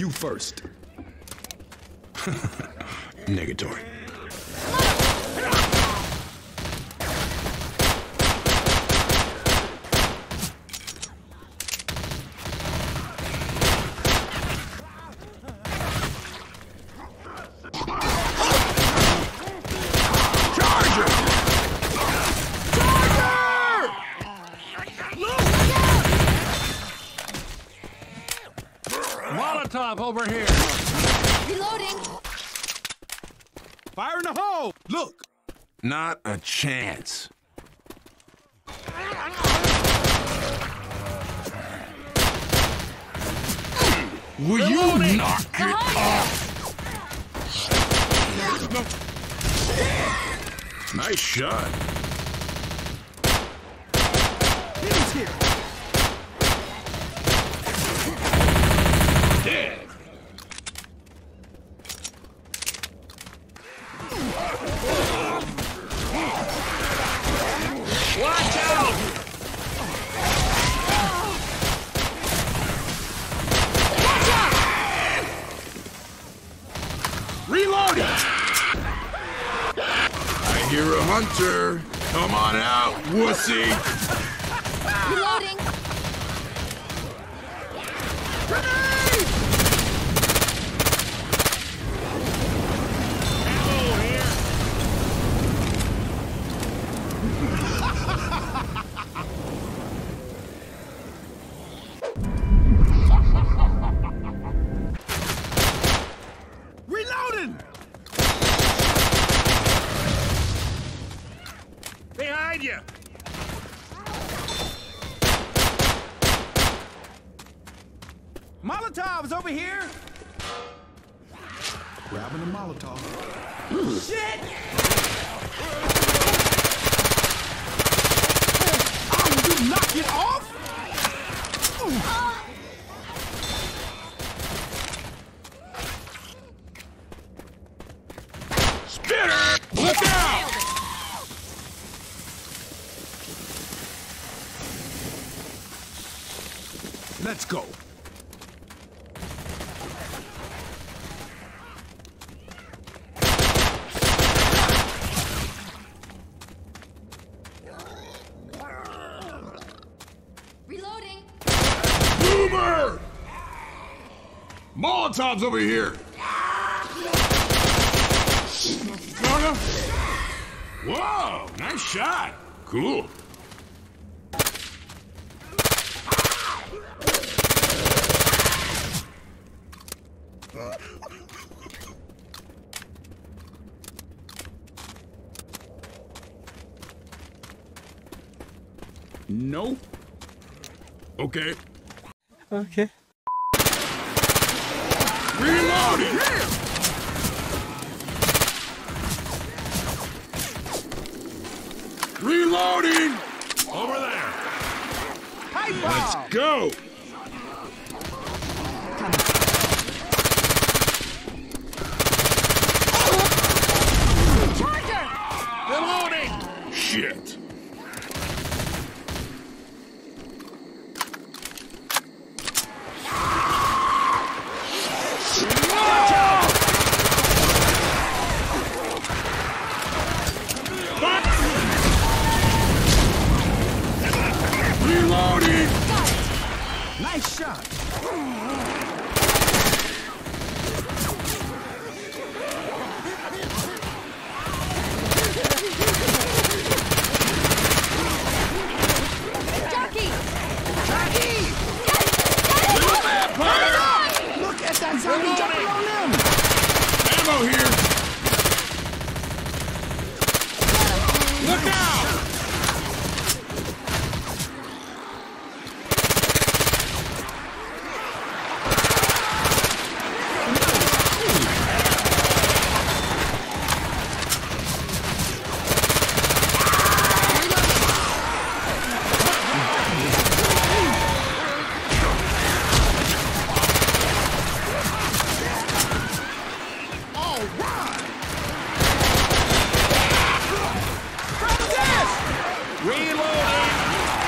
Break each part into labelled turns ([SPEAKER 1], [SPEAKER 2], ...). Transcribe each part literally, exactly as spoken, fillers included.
[SPEAKER 1] You first.
[SPEAKER 2] Negatory.
[SPEAKER 3] Molotov over here.
[SPEAKER 4] Reloading.
[SPEAKER 1] Fire in the hole! Look!
[SPEAKER 2] Not a chance. Will
[SPEAKER 3] Reloading.
[SPEAKER 2] you knock it off? Nice shot.
[SPEAKER 1] He's here!
[SPEAKER 2] Dead.
[SPEAKER 3] Watch out!
[SPEAKER 2] Reloading! I hear a hunter. Come on out, wussy.
[SPEAKER 4] Reloading.
[SPEAKER 3] Ammo here.
[SPEAKER 1] Reloading!
[SPEAKER 3] Behind you.
[SPEAKER 1] Molotov's over here! Grabbing a Molotov. Shit! Oh, you knock it off?
[SPEAKER 2] Spitter! Look out!
[SPEAKER 1] Let's go.
[SPEAKER 4] Reloading.
[SPEAKER 2] Boomer! Molotov's over here. Whoa, nice shot. Cool.
[SPEAKER 1] No.
[SPEAKER 2] Okay.
[SPEAKER 5] Okay.
[SPEAKER 2] Reloading! Reloading!
[SPEAKER 3] Over there.
[SPEAKER 2] Let's go!
[SPEAKER 4] Charger.
[SPEAKER 3] Reloading.
[SPEAKER 2] Shit. Reloading!
[SPEAKER 1] Nice shot.
[SPEAKER 4] Jockey.
[SPEAKER 1] Jockey!
[SPEAKER 2] Little vampire!
[SPEAKER 1] Look at that zombie jumping on them!
[SPEAKER 2] Ammo here! Look out!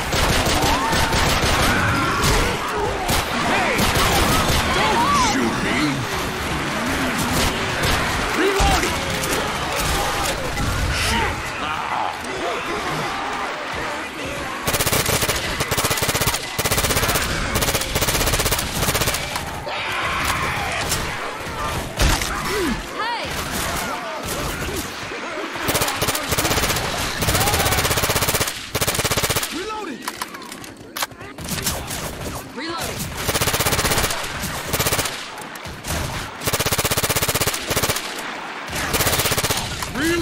[SPEAKER 2] Hey! Don't shoot me!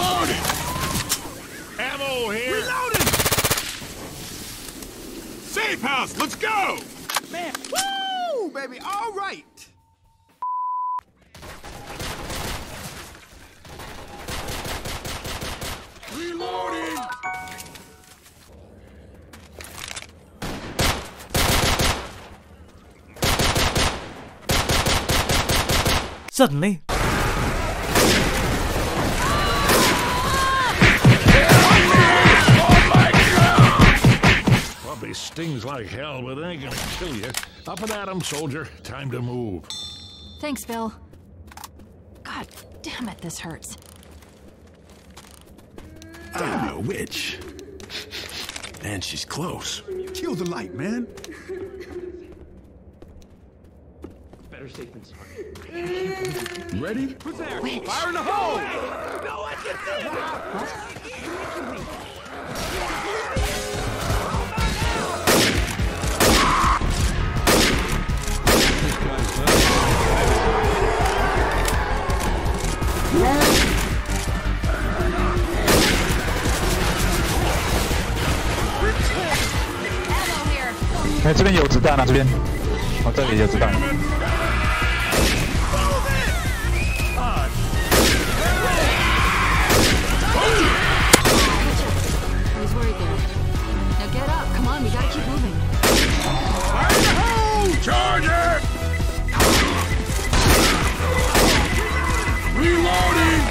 [SPEAKER 2] Reloading!
[SPEAKER 3] Ammo here!
[SPEAKER 1] Reloading!
[SPEAKER 2] Safe house, let's go!
[SPEAKER 1] Man, woo, baby, all right.
[SPEAKER 2] Reloading!
[SPEAKER 5] Suddenly,
[SPEAKER 3] Probably stings like hell, but it ain't gonna kill you. Up and at 'em, soldier. Time to move.
[SPEAKER 4] Thanks, Bill. God damn it, this hurts.
[SPEAKER 1] Damn, a witch.
[SPEAKER 2] Man, she's close.
[SPEAKER 1] Kill the light, man.
[SPEAKER 6] Better safe than sorry.
[SPEAKER 1] Ready? Who's there?
[SPEAKER 4] Witch.
[SPEAKER 1] Fire in the hole!
[SPEAKER 4] Ammo here.
[SPEAKER 7] 哎，这边有子弹啊，这边，哦，这里有子弹。
[SPEAKER 4] I was worried there. Now get up. Come on, we gotta keep moving.
[SPEAKER 2] Charger! Reloading!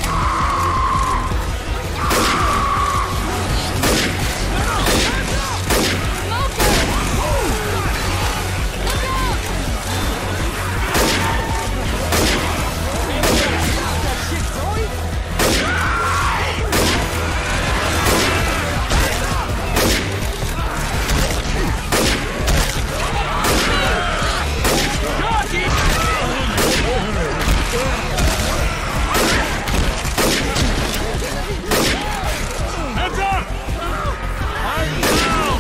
[SPEAKER 2] Heads up! I'm down!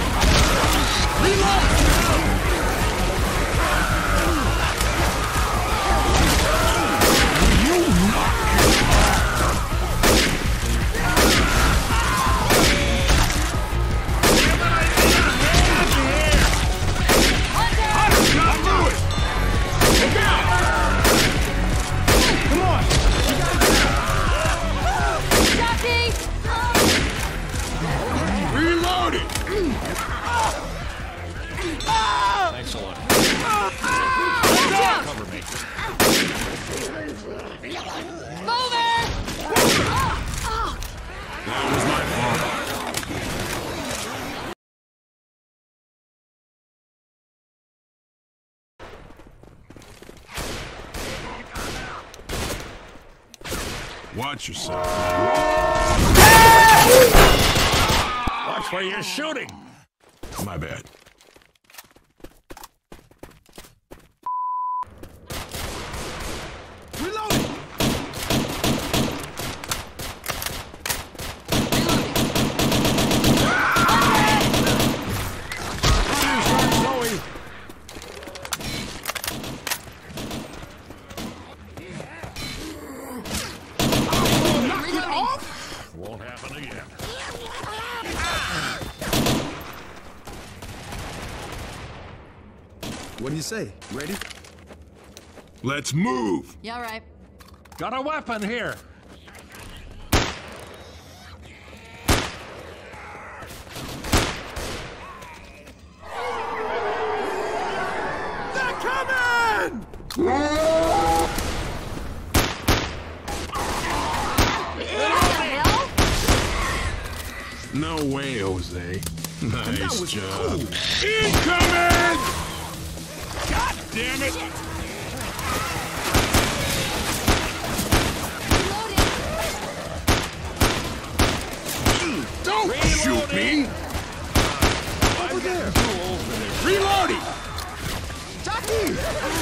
[SPEAKER 4] Jockey!
[SPEAKER 2] Reloading!
[SPEAKER 3] Thanks a lot. Cover me.
[SPEAKER 4] Mover!
[SPEAKER 2] That was my fault. Watch yourself.
[SPEAKER 3] Watch where you're shooting.
[SPEAKER 2] My bad.
[SPEAKER 1] Reloading!
[SPEAKER 3] Zoe!
[SPEAKER 4] Reloading!
[SPEAKER 3] Won't happen again.
[SPEAKER 1] What do you say? Ready?
[SPEAKER 2] Let's move!
[SPEAKER 4] Yeah, all right.
[SPEAKER 3] Got a weapon here.
[SPEAKER 1] They're coming!
[SPEAKER 4] What the hell?
[SPEAKER 2] No way, Jose.
[SPEAKER 1] That
[SPEAKER 2] Nice
[SPEAKER 1] was
[SPEAKER 2] job.
[SPEAKER 1] cool.
[SPEAKER 2] Incoming! God damn it!
[SPEAKER 4] Reloading!
[SPEAKER 2] Don't shoot me!
[SPEAKER 1] Over there!
[SPEAKER 2] Reloading!
[SPEAKER 1] Jockey!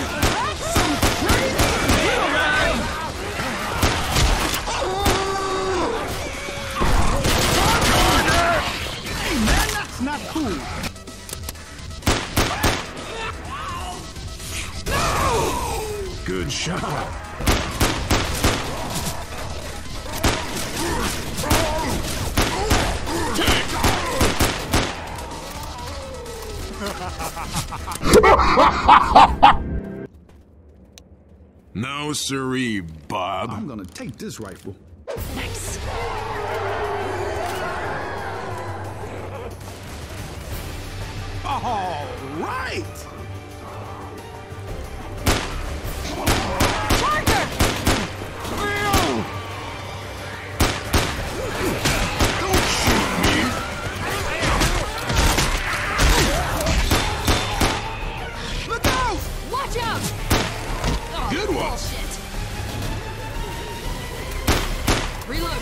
[SPEAKER 1] Hey, man, that's not cool.
[SPEAKER 2] Good shot. No siree, Bob.
[SPEAKER 1] I'm gonna take this rifle.
[SPEAKER 4] Nice.
[SPEAKER 1] All right!
[SPEAKER 4] Charger!
[SPEAKER 2] Don't shoot me!
[SPEAKER 1] Look out!
[SPEAKER 4] Watch out! Oh,
[SPEAKER 2] Good one.
[SPEAKER 4] bullshit. Reload.